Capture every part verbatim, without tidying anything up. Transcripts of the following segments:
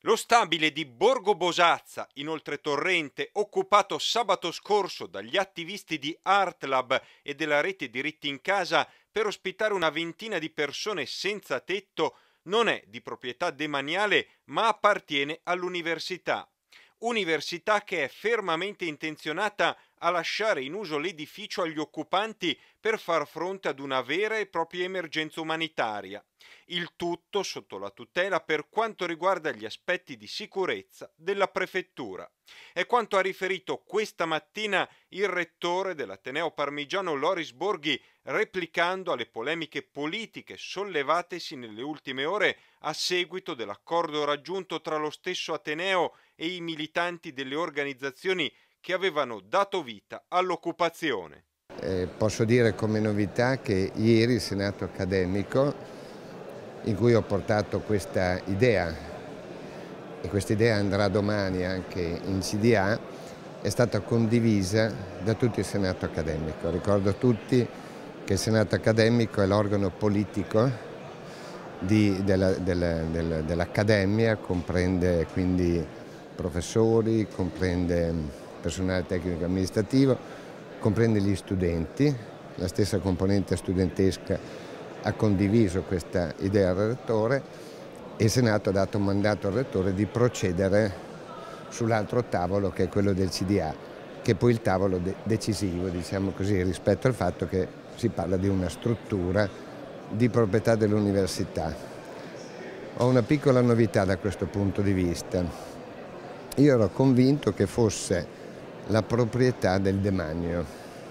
Lo stabile di Borgo Bosazza, in Oltretorrente, occupato sabato scorso dagli attivisti di Artlab e della rete Diritti in Casa per ospitare una ventina di persone senza tetto, non è di proprietà demaniale ma appartiene all'università. Università che è fermamente intenzionata a lasciare in uso l'edificio agli occupanti per far fronte ad una vera e propria emergenza umanitaria. Il tutto sotto la tutela per quanto riguarda gli aspetti di sicurezza della prefettura. È quanto ha riferito questa mattina il rettore dell'Ateneo parmigiano Loris Borghi, replicando alle polemiche politiche sollevatesi nelle ultime ore a seguito dell'accordo raggiunto tra lo stesso Ateneo e i militanti delle organizzazioni che avevano dato vita all'occupazione. Eh, posso dire come novità che ieri il Senato accademico, in cui ho portato questa idea, e questa idea andrà domani anche in C D A, è stata condivisa da tutto il Senato accademico. Ricordo a tutti che il Senato accademico è l'organo politico dell'Accademia, della, della, dell comprende quindi professori, comprende personale tecnico amministrativo, comprende gli studenti. La stessa componente studentesca ha condiviso questa idea al Rettore e il Senato ha dato un mandato al Rettore di procedere sull'altro tavolo, che è quello del C D A, che è poi il tavolo de decisivo, diciamo così, rispetto al fatto che si parla di una struttura di proprietà dell'università. Ho una piccola novità da questo punto di vista. Io ero convinto che fosse la proprietà del demanio.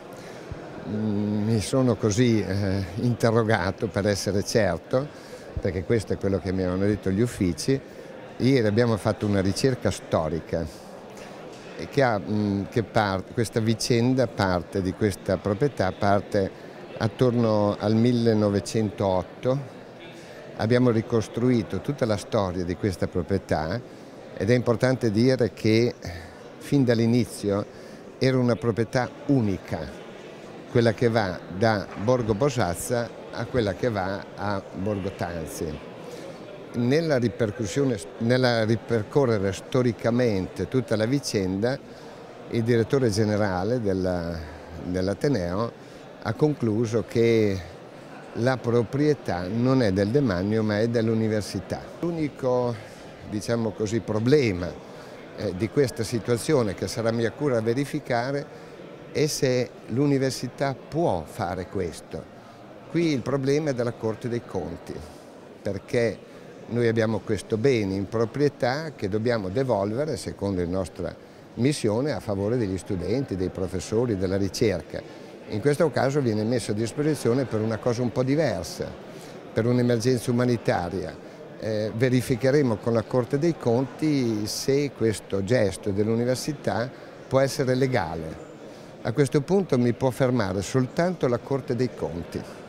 Mi sono così eh, interrogato per essere certo, perché questo è quello che mi avevano detto gli uffici. Ieri abbiamo fatto una ricerca storica e che ha, mh, che parte, questa vicenda parte di questa proprietà parte attorno al millenovecentootto. Abbiamo ricostruito tutta la storia di questa proprietà ed è importante dire che fin dall'inizio era una proprietà unica, quella che va da Borgo Bosazza a quella che va a Borgo Tanzi. Nella ripercussione, nella ripercorrere storicamente tutta la vicenda, il direttore generale dell'Ateneo ha concluso che la proprietà non è del demanio ma è dell'università. L'unico, diciamo così, problema eh, di questa situazione, che sarà mia cura verificare, è se l'università può fare questo. Qui il problema è della Corte dei Conti, perché noi abbiamo questo bene in proprietà che dobbiamo devolvere, secondo la nostra missione, a favore degli studenti, dei professori, della ricerca. In questo caso viene messo a disposizione per una cosa un po' diversa, per un'emergenza umanitaria. Eh, verificheremo con la Corte dei Conti se questo gesto dell'università può essere legale. A questo punto mi può fermare soltanto la Corte dei Conti.